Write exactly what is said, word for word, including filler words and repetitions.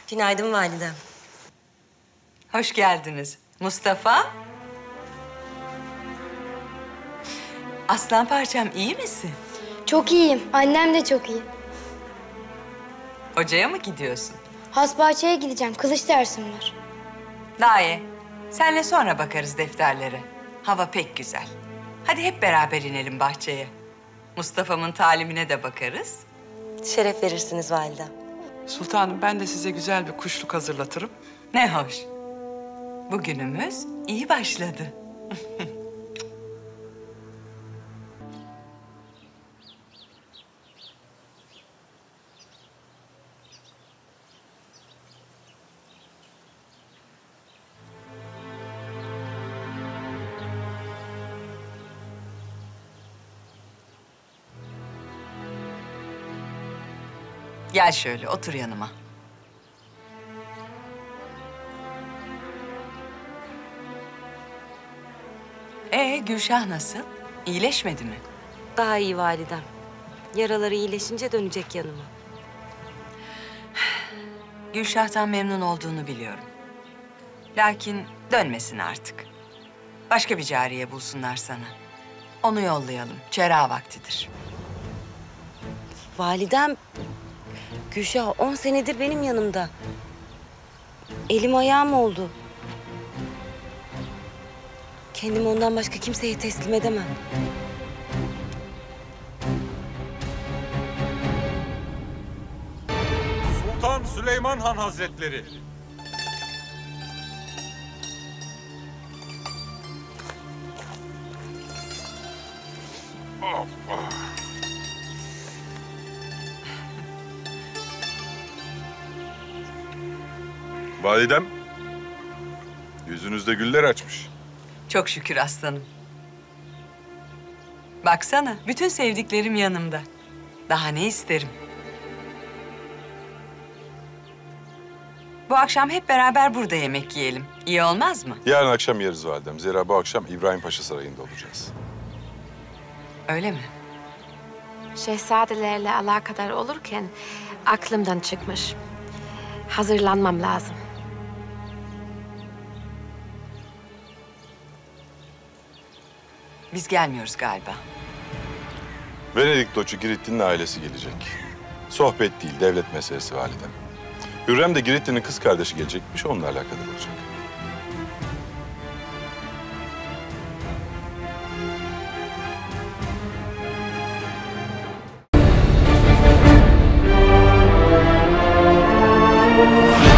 Günaydın validem. Hoş geldiniz. Mustafa. Aslan parçam, iyi misin? Çok iyiyim. Annem de çok iyi. Hocaya mı gidiyorsun? Hasbahçe'ye gideceğim. Kılıç dersim var. Daha iyi. Senle sonra bakarız defterlere. Hava pek güzel. Hadi hep beraber inelim bahçeye. Mustafa'mın talimine de bakarız. Şeref verirsiniz validem. Sultanım, ben de size güzel bir kuşluk hazırlatırım. Ne hoş. Bugünümüz iyi başladı. Gel şöyle, otur yanıma. Ee, Gülşah nasıl? İyileşmedi mi? Daha iyi validem. Yaraları iyileşince dönecek yanıma. Gülşah'tan memnun olduğunu biliyorum. Lakin dönmesin artık. Başka bir cariye bulsunlar sana. Onu yollayalım. Çera vaktidir. Validem, Gülşah on senedir benim yanımda. Elim ayağım oldu. Kendimi ondan başka kimseye teslim edemem. Sultan Süleyman Han Hazretleri. Validem, yüzünüzde güller açmış. Çok şükür aslanım. Baksana, bütün sevdiklerim yanımda. Daha ne isterim? Bu akşam hep beraber burada yemek yiyelim. İyi olmaz mı? Yarın akşam yeriz validem. Zira bu akşam İbrahim Paşa Sarayı'nda olacağız. Öyle mi? Şehzadelerle alakadar olurken aklımdan çıkmış. Hazırlanmam lazım. Biz gelmiyoruz galiba. Venedik Doçu Giritli'nin ailesi gelecek. Sohbet değil, devlet meselesi validem. Hürrem de Giritli'nin kız kardeşi gelecekmiş, onunla alakadar olacak. Yeah.